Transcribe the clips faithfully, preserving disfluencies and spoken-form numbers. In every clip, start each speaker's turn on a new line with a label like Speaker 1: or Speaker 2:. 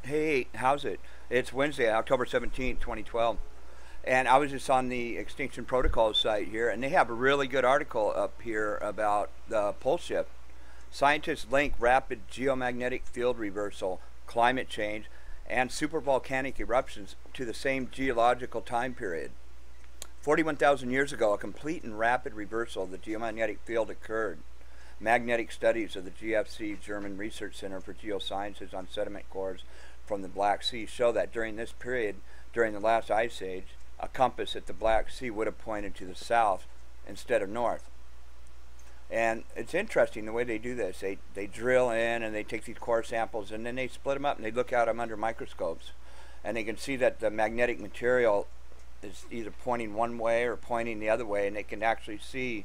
Speaker 1: Hey, how's it? It's Wednesday, October seventeenth, twenty twelve. And I was just on the Extinction Protocol site here, and they have a really good article up here about the pole shift. Scientists link rapid geomagnetic field reversal, climate change, and supervolcanic eruptions to the same geological time period. forty-one thousand years ago, a complete and rapid reversal of the geomagnetic field occurred. Magnetic studies of the G F C, German Research Center for Geosciences on Sediment Cores from the Black Sea, show that during this period, during the last ice age, a compass at the Black Sea would have pointed to the south instead of north. And it's interesting the way they do this. They, they drill in and they take these core samples and then they split them up and they look at them under microscopes. And they can see that the magnetic material is either pointing one way or pointing the other way, and they can actually see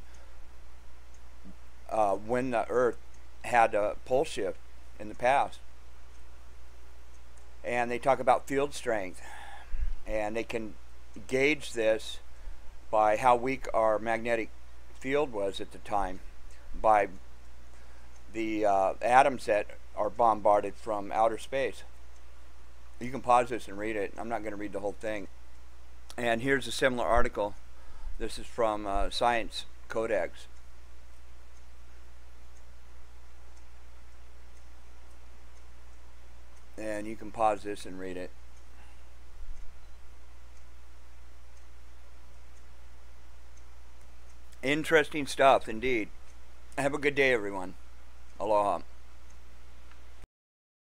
Speaker 1: uh, when the Earth had a pole shift in the past. And they talk about field strength, and they can gauge this by how weak our magnetic field was at the time, by the uh, atoms that are bombarded from outer space. You can pause this and read it. I'm not going to read the whole thing. And here's a similar article. This is from uh, Science Codex. And you can pause this and read it. Interesting stuff indeed. Have a good day, everyone. Aloha.